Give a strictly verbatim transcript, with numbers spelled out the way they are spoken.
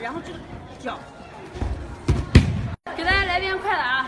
然后这个脚，给大家来点快的啊！